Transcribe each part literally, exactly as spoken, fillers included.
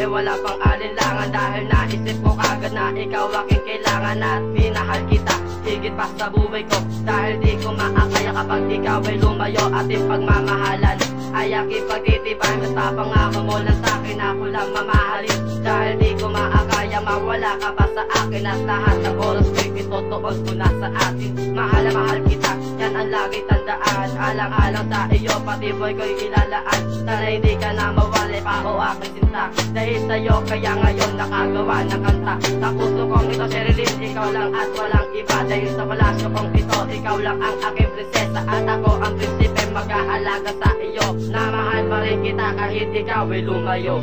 ay wala pang alinlangan, dahil naisip ko kagad na ikaw aking kailangan at minahal kita higit pa sa buhay ko, dahil di ko maakaya kapag ikaw ay lumayo. Ating pagmamahalan ay aking pagtitibay, basta pangako mo lang sa'kin ako lang mamahalin, dahil di ko maakaya mawala ka pa sa akin, at lahat ng oras ko'y itutuon ko na sa atin. Mahal na mahal kita, yan ang lagi tandaan, alang-alang sa iyo pati boy ko'y ilalaan, sana hindi ka na mawali pa o aking sinta, dahil sa'yo kaya ngayon nakagawa ng kanta. Sa puso kong ito Sherilyn, ikaw lang at walang iba, dahil sa palasyo kong ito ikaw lang ang aking prinsesa, at ako ang prinsipe mag-aalaga sa iyo, na mahal pa rin kita kahit ikaw ay lumayo.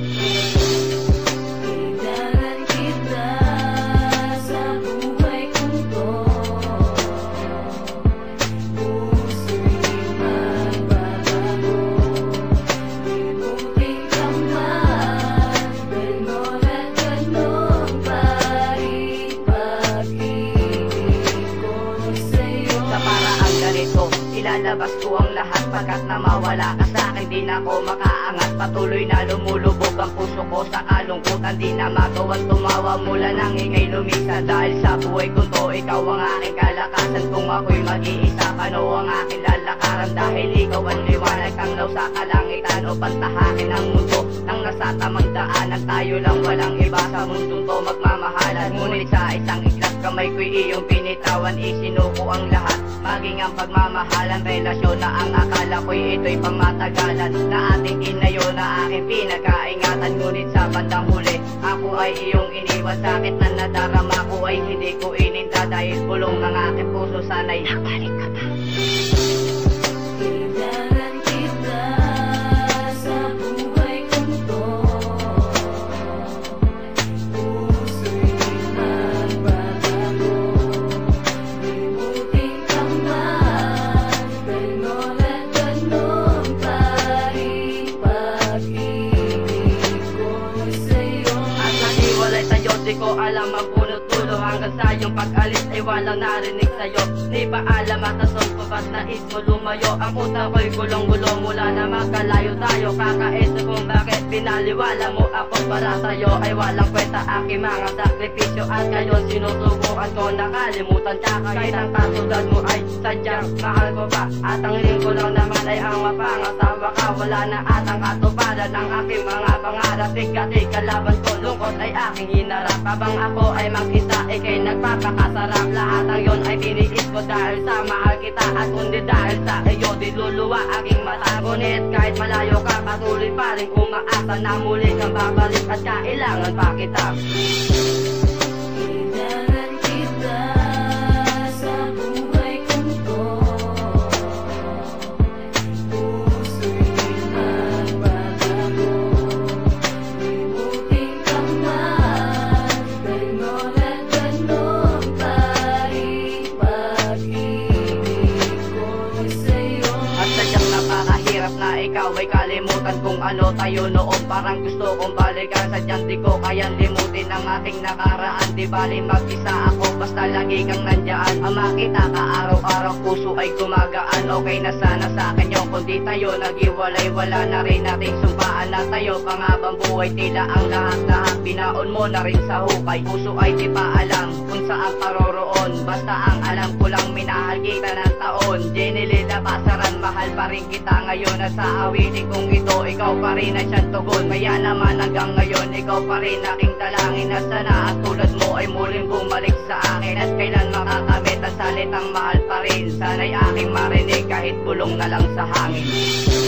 Kailangan kita sa buhay kong to, puso'y magbabago, limutin ka man, ganon at ganon pa rin pag-ibig ko sa'yo. Sa paraang ganito, ilalabas ko ang lahat, pagkat na mawala ka sa'kin di na ako makaangat. Patuloy na lumulubog ang puso ko sa kalungkutan, di na magawang tumawa mula nang ingay lumisan, dahil sa buhay ko to ikaw ang aking kalakasan. Kung ako'y mag-iisa, paano ang aking lalakaran, dahil ikaw ang liwanag kang law sa kalangitan, o pantahakin ang mundo nang nasa tamang daanan. Tayo lang walang iba sa mundong to magmamahalan, ngunit sa isang iklas kamay ko'y iyong binitawan, isinuko ang lahat, maging ang pagmamahalan. Relasyon na ang akala ko'y ito'y pangmatagalan, na ating inayo na aking pinagkaingatan, ngunit sa bandang huli ako ay iyong iniwan. Sakit na nadarama ko ay hindi ko ininda, dahil bulong ng aking puso sana'y nakalik ka pa. Kailangan kita sa buhay kong to, puso'y magbabago, limutin ka man, ganon at ganon pa rin pag-ibig ko sa'yo. At nahiwalay sa'yo, di ko alam ang punot dulo, hanggang sa iyong pag-alis ay walang narinig sa'yo. Di ba alam at ason ko ba't nais mo lumayo, ang utak ko'y gulong-gulong mula na magkalayo tayo. Kakaisip kung bakit pinaliwala mo ako, para sa'yo ay walang kwenta aking mga sakripisyo, at ngayon sinusubukan ko nakalimutan ka, kahit ang katulad mo ay sadyang mahal ko pa, at ang hiling ko lang naman ay ang mapangasawa ka. Wala na atang katuparan ang aking mga pangarap, bigat-bigat kalaban ko, lungkot ay aking hinarap, habang ako ay mag-isa ikay nagpapakasarap. Lahat ng yon ay tiniis ko dahil sa mahal kita, at kundi dahil sa iyo diluluwa aking mata. Ngunit kahit malayo ka, patuloy pa rin umaasa na muli kang babalik, at kailangan pa kita. Kailangan kita sa buhay kong to, puso'y magbabago, limutin ka man, ganon at ganon pa rin pag-ibig ko sa'yo. At sadyang napakahirap na ikaw ay kalimutan kung ano tayo noon. Parang gusto kong balikan, sadyang di ko kayang limutin ang ating nakaraan. Di bali mag-isa ako, basta lagi kang nandyan. Ang makita ka araw-araw, puso ay gumagaan. Okay na sana sa akin yung kundi tayo nag-iwalay, wala na rin nating sumpaan na tayo pangabang buhay. Tila ang lahat-lahat binaon mo na rin sa hukay. Puso ay di pa alam kung saan paroroon, basta ang alam ko lang minahal kita ng taon. Jenny Lila Pasaran, mahal pa rin kita ngayon, at sa awitin kong ito ikaw pa rin ang siyang tugon. Kaya naman hanggang ngayon ikaw pa rin aking dalangin, na sana at tulad mo ay muling bumalik sa akin, at kailan makakamit ang salitang mahal pa rin. Sana'y aking marinig kahit bulong na lang sa hangin.